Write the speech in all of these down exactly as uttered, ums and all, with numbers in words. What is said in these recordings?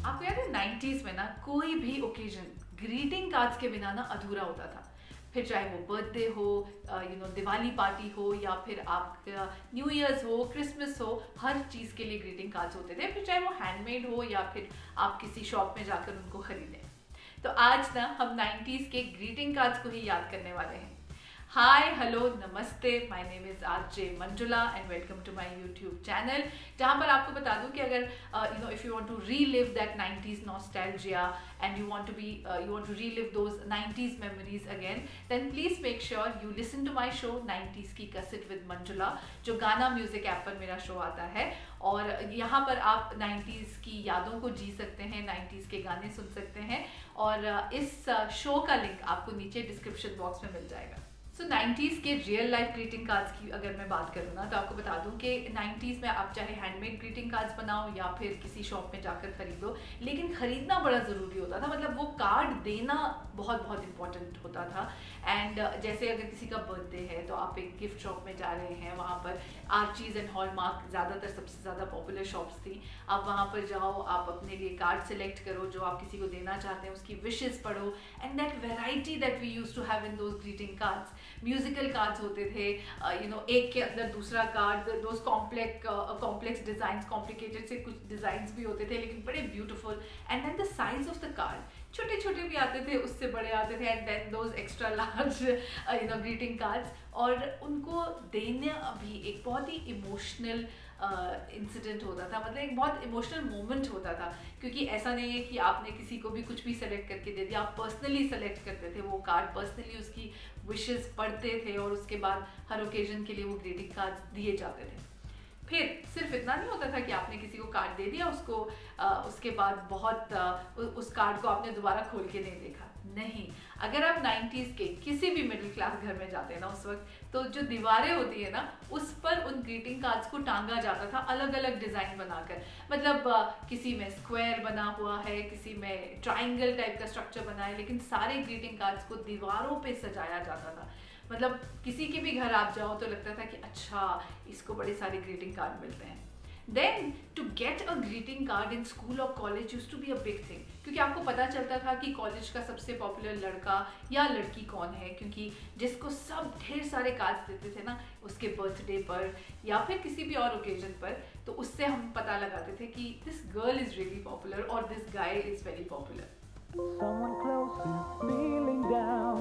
आपको याद है नाइन्टीज में ना कोई भी ओकेजन ग्रीटिंग कार्ड्स के बिना ना अधूरा होता था। फिर चाहे वो बर्थडे हो, यू नो दिवाली पार्टी हो, या फिर आपका न्यू ईयर्स हो, क्रिसमस हो, हर चीज़ के लिए ग्रीटिंग कार्ड्स होते थे। फिर चाहे वो हैंडमेड हो या फिर आप किसी शॉप में जाकर उनको खरीदें। तो आज ना हम नाइन्टीज के ग्रीटिंग कार्ड्स को ही याद करने वाले हैं। हाय, हेलो, नमस्ते, my name is RJ Manjula and welcome to my YouTube channel, जहाँ पर आपको बता दूं कि अगर you know if you want to relive that nineties nostalgia and you want to be you want to relive those nineties memories again, then please make sure you listen to my show nineties की cassette with Manjula, जो गाना music app पर मेरा show आता है। और यहाँ पर आप नाइन्टीज़ की यादों को जी सकते हैं, नाइन्टीज़ के गाने सुन सकते हैं, और इस शो का लिंक आपको नीचे डिस्क्रिप्शन बॉक्स में मिल जाएगा। सो नाइन्टीज़ के रियल लाइफ ग्रीटिंग कार्ड्स की अगर मैं बात करूँ ना, तो आपको बता दूं कि नाइन्टीज़ में आप चाहे हैंडमेड ग्रीटिंग कार्ड्स बनाओ या फिर किसी शॉप में जाकर खरीदो, लेकिन ख़रीदना बड़ा ज़रूरी होता था। मतलब वो कार्ड देना बहुत बहुत इंपॉर्टेंट होता था। एंड uh, जैसे अगर किसी का बर्थडे है तो आप एक गिफ्ट शॉप में जा रहे हैं, वहाँ पर आर्चीज़ एंड हॉलमार्क ज़्यादातर सबसे ज़्यादा पॉपुलर शॉप्स थी। आप वहाँ पर जाओ, आप अपने लिए कार्ड सेलेक्ट करो जो आप किसी को देना चाहते हैं, उसकी विशेज़ पढ़ो, and that variety that we use to have in those greeting cards. Musical cards होते थे, यू नो एक के अंदर दूसरा card, those complex complex designs, complicated से कुछ डिजाइन्स भी होते थे लेकिन बड़े beautiful. And then the size of the card, छोटे छोटे भी आते थे, उससे बड़े आते थे, and then those extra large you know greeting cards. और उनको देना भी एक बहुत ही इमोशनल इंसिडेंट uh, होता था, मतलब एक बहुत इमोशनल मोमेंट होता था, क्योंकि ऐसा नहीं है कि आपने किसी को भी कुछ भी सेलेक्ट करके दे दिया। आप पर्सनली सेलेक्ट करते थे वो कार्ड, पर्सनली उसकी विशेस पढ़ते थे, और उसके बाद हर ओकेजन के लिए वो ग्रीटिंग कार्ड्स दिए जाते थे। फिर सिर्फ इतना नहीं होता था कि आपने किसी को कार्ड दे दिया, उसको आ, उसके बाद बहुत आ, उस कार्ड को आपने दोबारा खोल के नहीं देखा। नहीं, अगर आप नाइन्टीज़ के किसी भी मिडिल क्लास घर में जाते हैं ना उस वक्त, तो जो दीवारें होती है ना उस पर उन ग्रीटिंग कार्ड्स को टांगा जाता था अलग अलग डिज़ाइन बनाकर। मतलब आ, किसी में स्क्वायर बना हुआ है, किसी में ट्राइंगल टाइप का स्ट्रक्चर बना है, लेकिन सारे ग्रीटिंग कार्ड्स को दीवारों पे सजाया जाता था। मतलब किसी के भी घर आप जाओ तो लगता था कि अच्छा, इसको बड़े सारे ग्रीटिंग कार्ड मिलते हैं। Then to get a greeting card in school और college used to be a big thing, क्योंकि आपको पता चलता था कि कॉलेज का सबसे पॉपुलर लड़का या लड़की कौन है, क्योंकि जिसको सब ढेर सारे कार्ड्स देते थे ना उसके बर्थडे पर या फिर किसी भी और ओकेजन पर, तो उससे हम पता लगाते थे कि this girl is really popular और this guy is very popular. Someone close is feeling down.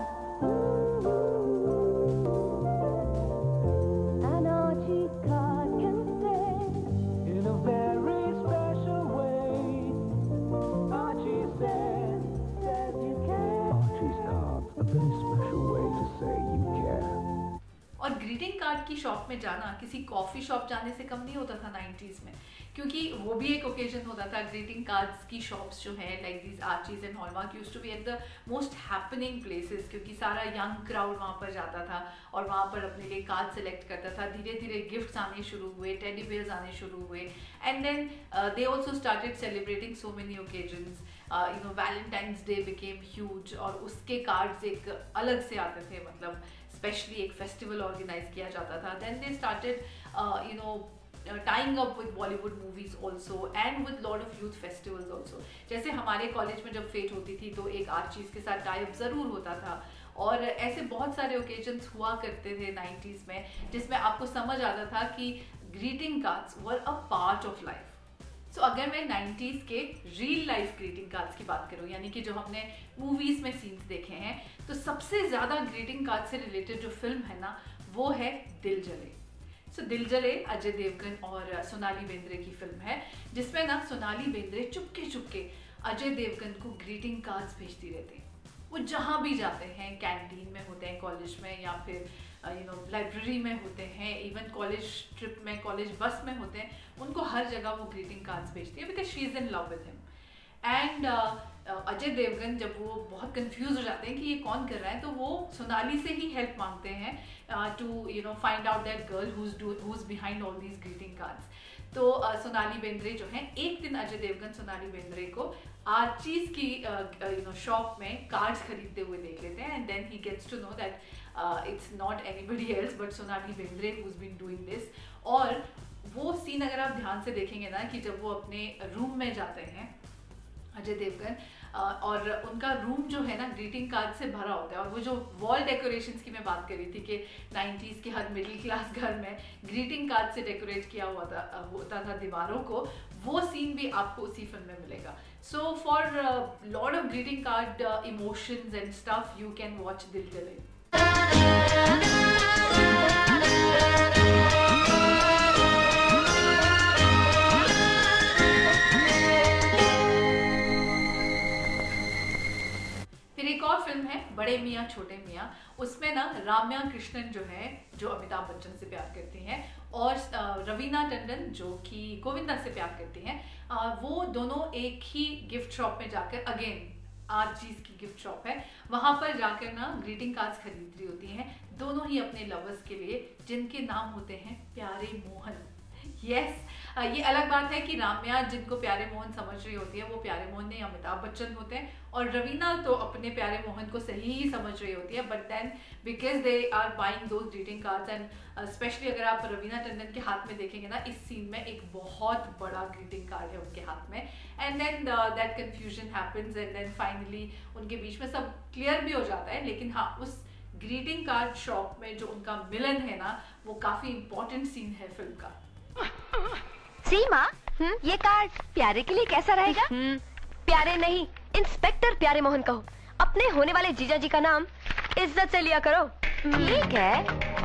An Archie card can stay in a very special way. Archie says, says you can. Archie's cards, a very special way to say you care. और greeting card की shop में जाना किसी coffee shop जाने से कम नहीं होता था नाइन्टीज़ में, क्योंकि वो भी एक ओकेजन होता था। ग्रीटिंग कार्ड्स की शॉप्स जो हैं like these Archies and Hallmark used to be at the most happening places, क्योंकि सारा यंग क्राउड वहाँ पर जाता था और वहाँ पर अपने लिए कार्ड सेलेक्ट करता था। धीरे धीरे गिफ्ट्स आने शुरू हुए, टेडी बेयर्स आने शुरू हुए, and then they also started celebrating so many occasions. You know Valentine's Day became huge, और उसके कार्ड्स एक अलग से आते थे, मतलब स्पेशली एक फेस्टिवल ऑर्गेनाइज किया जाता था। Then they started you know tying up with Bollywood movies also and with lot of youth festivals also. जैसे हमारे कॉलेज में जब फेट होती थी तो एक आर्चीज के साथ टाई अप ज़रूर होता था, और ऐसे बहुत सारे ओकेजन्स हुआ करते थे नाइन्टीज़ में, जिसमें आपको समझ आता था कि greeting cards were a part of life. So so, अगर मैं नाइन्टीज़ के रियल लाइफ ग्रीटिंग कार्ड्स की बात करूँ, यानी कि जो हमने मूवीज़ में सीन्स देखे हैं, तो सबसे ज़्यादा ग्रीटिंग कार्ड से रिलेटेड जो फिल्म है ना वो है दिल जले। सो so, दिल जले अजय देवगन और सोनाली बेंद्रे की फिल्म है, जिसमें ना सोनाली बेंद्रे चुपके चुपके अजय देवगन को ग्रीटिंग कार्ड्स भेजती रहती हैं। वो जहाँ भी जाते हैं, कैंटीन में होते हैं कॉलेज में, या फिर यू नो लाइब्रेरी में होते हैं, इवन कॉलेज ट्रिप में, कॉलेज बस में होते हैं, उनको हर जगह वो ग्रीटिंग कार्ड्स भेजती है because she is in love with him. And Ajay Devgan जब वो बहुत कंफ्यूज हो जाते हैं कि ये कौन कर रहा है, तो वो सोनाली से ही हेल्प मांगते हैं to you know find out that girl who is behind all these greeting cards. तो uh, सोनाली बेंद्रे जो हैं, एक दिन अजय देवगन सोनाली बेंद्रे को आर्चीज की यू नो शॉप में कार्ड्स खरीदते हुए देख लेते हैं, and then he gets to know that it's not anybody else but Sonali Bendre who is been doing this. और वो सीन अगर आप ध्यान से देखेंगे ना, कि जब वो अपने रूम में जाते हैं अजय देवगन, और उनका रूम जो है ना ग्रीटिंग कार्ड से भरा होता है। और वो जो वॉल डेकोरेशंस की मैं बात कर रही थी कि नाइन्टीज़ के हर मिडिल क्लास घर में ग्रीटिंग कार्ड से डेकोरेट किया हुआ था होता था दीवारों को, वो सीन भी आपको उसी फिल्म में मिलेगा। So for lot of greeting card emotions and stuff you can watch Dil Jale. एक और फिल्म है बड़े मियाँ छोटे मियाँ, उसमें ना राम्या कृष्णन जो है जो अमिताभ बच्चन से प्यार करती हैं और रवीना टंडन जो कि गोविंदा से प्यार करती हैं, वो दोनों एक ही गिफ्ट शॉप में जाकर, अगेन आर चीज की गिफ्ट शॉप है, वहां पर जाकर ना ग्रीटिंग कार्ड्स खरीद रही होती हैं, दोनों ही अपने लवर्स के लिए, जिनके नाम होते हैं प्यारे मोहन। यस yes, ये अलग बात है कि राम्या जिनको प्यारे मोहन समझ रही होती है वो प्यारे मोहन नहीं अमिताभ बच्चन होते हैं, और रवीना तो अपने प्यारे मोहन को सही ही समझ रही होती है, but then because they are buying those greeting cards and specially अगर आप रवीना टंडन के हाथ में देखेंगे ना इस सीन में एक बहुत बड़ा ग्रीटिंग कार्ड है उनके हाथ में, and then that confusion happens and then finally उनके बीच में सब क्लियर भी हो जाता है। लेकिन हाँ, उस ग्रीटिंग कार्ड शॉप में जो उनका मिलन है ना वो काफी इंपॉर्टेंट सीन है फिल्म का। सीमा, ये कार्ड प्यारे के लिए कैसा रहेगा? प्यारे नहीं, इंस्पेक्टर प्यारे मोहन कहो। अपने होने वाले जीजा जी का नाम इज्जत से लिया करो, ठीक है?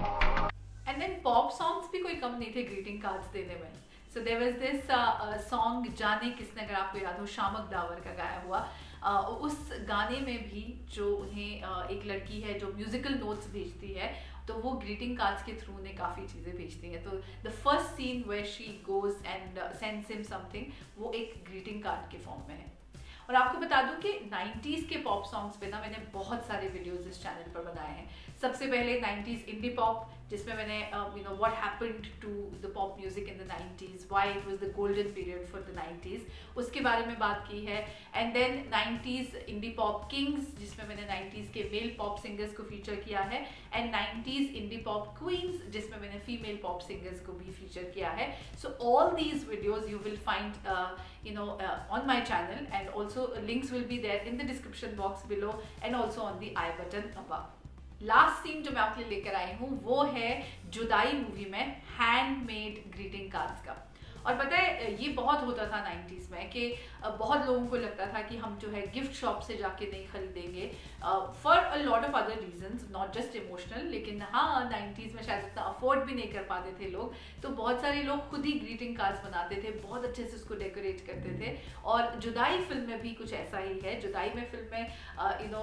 एंड देन पॉप सॉन्ग्स भी कोई कम नहीं थे ग्रीटिंग कार्ड्स देने में। So there was this song जाने किसने, अगर आपको याद हो, शामक दावर का गाया हुआ। uh, उस गाने में भी जो उन्हें uh, एक लड़की है जो म्यूजिकल नोट्स भेजती है, तो वो ग्रीटिंग कार्ड्स के थ्रू उन्हें काफ़ी चीज़ें भेजती हैं। तो the first scene where she goes and sends him something, वो एक ग्रीटिंग कार्ड के फॉर्म में है। और आपको बता दूं कि नाइन्टीज़ के पॉप सॉन्ग्स पे ना मैंने बहुत सारे वीडियोस इस चैनल पर बनाए हैं। सबसे पहले नाइन्टीज़ इंडी पॉप, जिसमें मैंने you know what happened to the pop music in the nineties, why it was the golden period for the nineties, उसके बारे में बात की है। And then nineties indie pop kings, जिसमें मैंने नाइन्टीज़ के मेल पॉप सिंगर्स को फीचर किया है, and nineties indie pop queens, जिसमें मैंने फीमेल पॉप सिंगर्स को भी फीचर किया है। So all these videos you will find you know uh, on my channel, and also uh, links will be there in the description box below and also on the I button above. Last scene जो मैं आपके लिए लेकर आई हूँ वो है जुदाई movie में हैंडमेड ग्रीटिंग कार्ड्स का। और पता है ये बहुत होता था नाइन्टीज़ में कि बहुत लोगों को लगता था कि हम जो है गिफ्ट शॉप से जाके नहीं खरीदेंगे for a lot of other reasons, not just emotional. लेकिन हाँ, नाइन्टीज़ में शायद इतना अफोर्ड भी नहीं कर पाते थे लोग, तो बहुत सारे लोग खुद ही ग्रीटिंग कार्ड्स बनाते थे, बहुत अच्छे से उसको डेकोरेट करते थे। और जुदाई फिल्म में भी कुछ ऐसा ही है। जुदाई में फिल्म में यू नो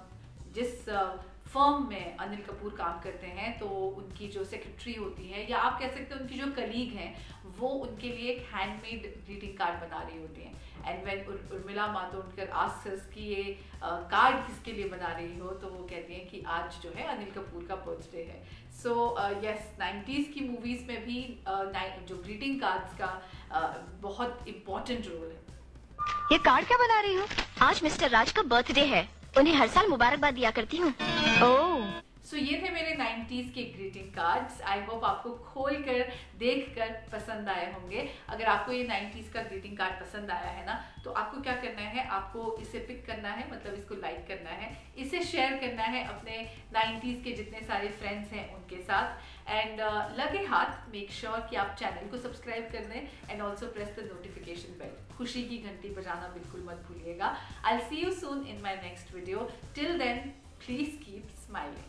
जिस फर्म में अनिल कपूर काम करते हैं, तो उनकी जो सेक्रेटरी होती है, या आप कह सकते हैं उनकी जो कलीग हैं, वो उनके लिए एक हैंडमेड ग्रीटिंग कार्ड बना रही होती हैं। And when Urmila Matondkar asks कि ये कार्ड किसके लिए बना रही हो, तो वो कहती हैं कि आज जो है अनिल कपूर का बर्थडे है। सो यस, नाइन्टीज़ की मूवीज़ में भी uh, जो ग्रीटिंग कार्ड्स का uh, बहुत इम्पोर्टेंट रोल है। ये कार्ड क्या बना रही हो? आज मिस्टर राज का बर्थडे है, उन्हें हर साल मुबारकबाद दिया करती हूँ। ओह, सो so, ये थे मेरे नाइन्टीज़ के ग्रीटिंग कार्ड्स। आई होप आपको खोलकर देखकर पसंद आए होंगे। अगर आपको ये नाइन्टीज़ का ग्रीटिंग कार्ड पसंद आया है ना, तो आपको क्या करना है, आपको इसे पिक करना है, मतलब इसको लाइक करना है, इसे शेयर करना है अपने नाइन्टीज़ के जितने सारे फ्रेंड्स हैं उनके साथ। एंड uh, लगे हाथ मेक श्योर कि आप चैनल को सब्सक्राइब कर दें and also press the notification bell, खुशी की घंटी बजाना बिल्कुल मत भूलिएगा। I will see you soon in my next video. Till then please keep smiling.